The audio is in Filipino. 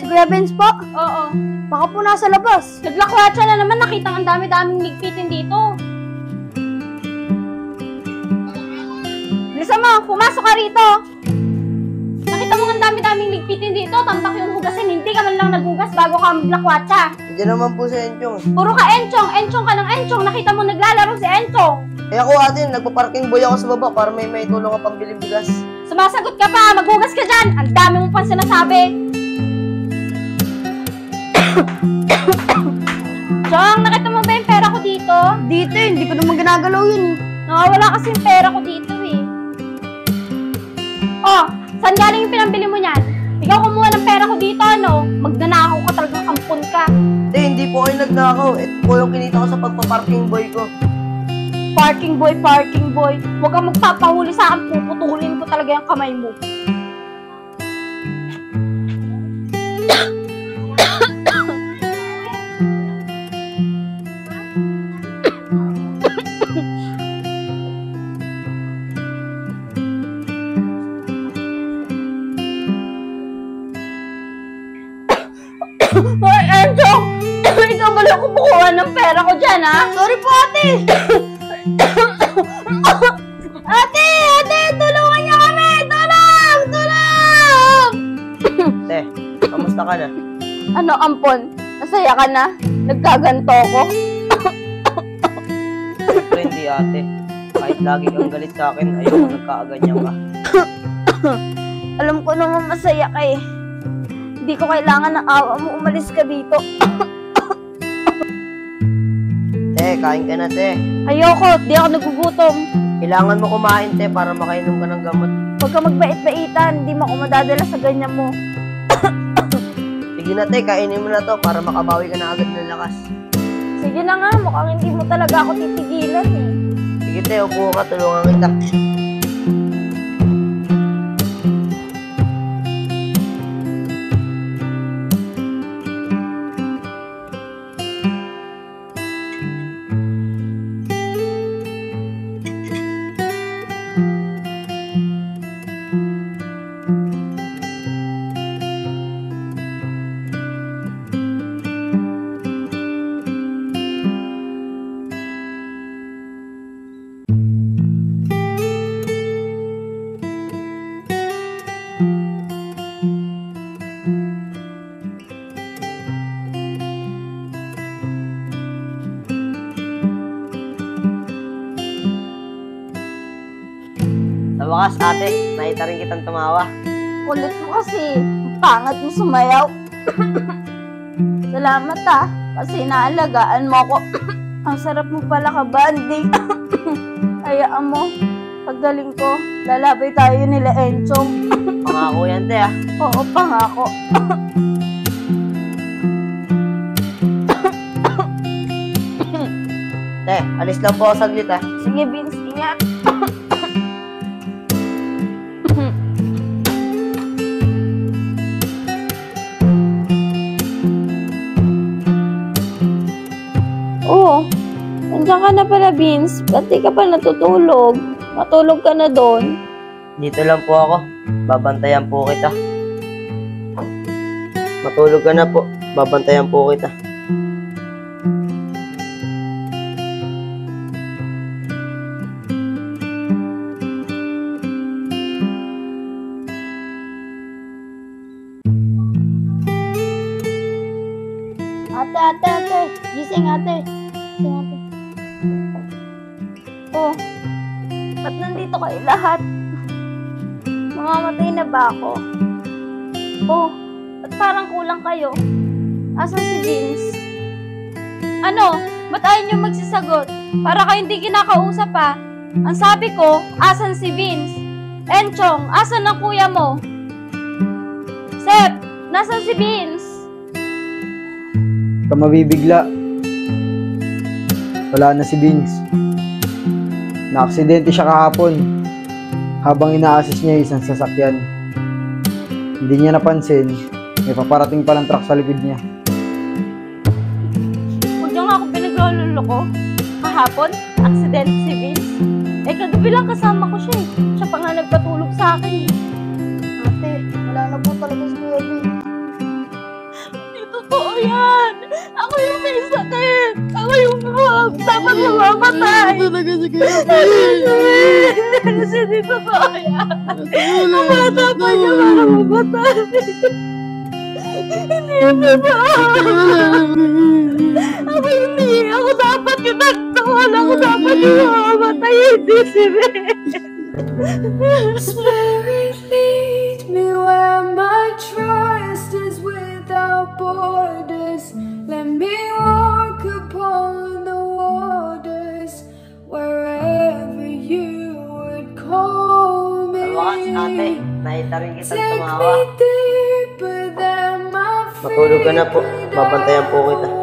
Kuya Benz po? Oo. Baka po nasa labas. Naglakwatsa na naman, nakita ang dami-daming ligpitin dito. Bilisan mo, pumasok ka rito. Nakita mo ang dami-daming ligpitin dito, tambak yung hugasin, hindi ka man lang naghugas bago ka maglakwatsa. Hindi naman po si Enchong. Puro ka enchong ka ng enchong, nakita mo naglalaro si enchong. Eh ako ate, nagpa-parking boy ako sa baba para may tulong ka pambiling bigas. Sumasagot ka pa, maghugas ka dyan, ang dami mo pa sinasabi. Chong, nakita mo ba yung pera ko dito? Dito hindi ko naman ginagalaw yun eh. Nakawala kasi yung pera ko dito eh. Oh, saan galing yung pinambili mo niyan? Ikaw kumuha ng pera ko dito, ano? Magnanakaw ka, talagang ampun ka. Hindi po kayo nagnakaw. Ito po yung kinita ko sa pagpa-parking boy ko. Parking boy. Huwag kang magpapahuli sa akin, puputulin ko talaga yung kamay mo. Ay, Enchong! Ikaw ba lang kumukuha ng pera ko dyan, ha? Sorry po, ate! Ate! Tulungan niyo kami! Tulong! Te, kamusta ka na? Ano, ampon? Masaya ka na? Nagkaganto ko? Siyempre hindi ate. Kahit lagi kang galit sa akin, ayoko nagkaaganyan ka. Alam ko naman masaya ka eh. Hindi ko kailangan ng awa mo, umalis ka dito. Te, kain ka na te. Ayoko, di ako nagugutom. Kailangan mo kumain te para makainom ka ng gamot. Huwag ka magbait-baitan, hindi mo ako madadala sa ganyan mo. Sige na te, kainin mo na to para makabawi ka na agad ng lakas. Sige na nga, mukhang hindi mo talaga ako titigilan eh. Sige te, upo ka, tulungan kita. Sa wakas, ate, nakita rin kitang tumawa. Kulit mo kasi, ang pangat mo sumayaw. Salamat kasi naalagaan mo ako. Ang sarap mo pala ka-banding. Hayaan mo, pagdaling ko, lalabay tayo nila Enchong. Pangako yan, te, ah. Oo, pangako. Te, alis lang po ako saglit, ah. Sige, Vince, ingat. Oo, nandiyan ka na pala, Vince. Ba't di ka pa natutulog? Matulog ka na doon. Dito lang po ako. Babantayan po kita. Matulog ka na po. Babantayan po kita. Ate. Gising, ate. Oh, ba't nandito kayo lahat? Mamamatay na ba ako? Oh, ba't parang kulang kayo? Asan si Vince? Ano? Ba't ayaw niyo magsasagot? Para kayo hindi kinakausap pa. Ang sabi ko, asan si Vince? Enchong, asan ang kuya mo? Sep, nasan si Vince? Ka mabibigla. Wala na si Vince. Na-aksidente siya kahapon habang ina-assist niya isang sasakyan. Hindi niya napansin, may paparating palang truck sa likod niya. Huwag niyo nga ako pinagloloko. Kahapon, aksidente si Vince. Kagabi lang kasama ko siya eh. Siya pa nga nagpatulog sa akin eh. Ate, wala na po talaga si Kuya Vince. Ako yung may sakit. Ako yung dapat mamamatay. Talaga si Kuya Tin. Kasi di totoo yan. Bata pa niya para mamatay. Hindi yan totoo. Ako hindi. Ako dapat yung nagtuhol. Ako dapat yung mamamatay. Hindi si Ben. Spirit, lead me where my trust is without borders. Let me walk upon the waters wherever you would call me. Wakas ate, nakita rin kitang Take tumawa. me deeper than my Matulog ka na po, babantayan po kita.